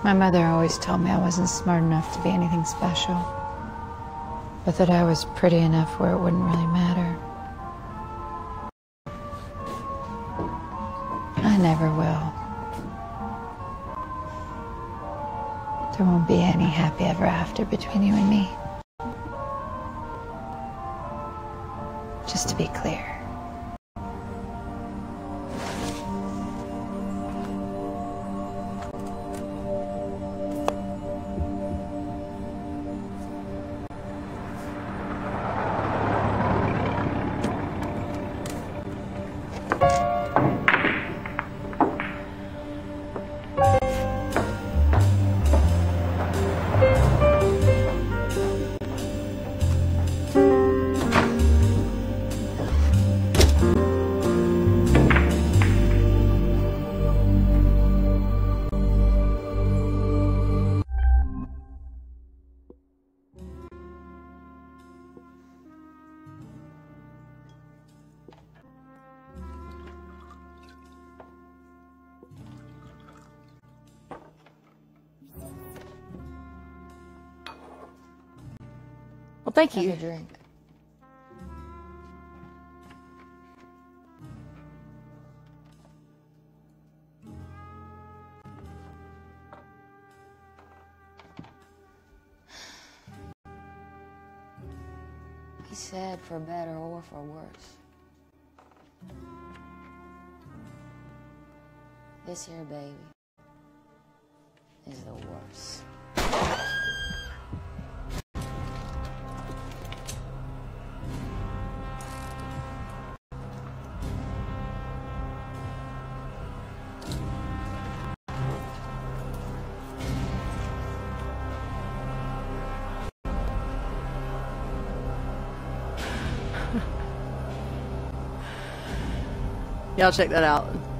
My mother always told me I wasn't smart enough to be anything special, but that I was pretty enough where it wouldn't really matter. I never will. There won't be any happy ever after between you and me. Just to be clear. Well, thank you. Have a drink. He said for better or for worse. This here baby is the worst. Y'all check that out.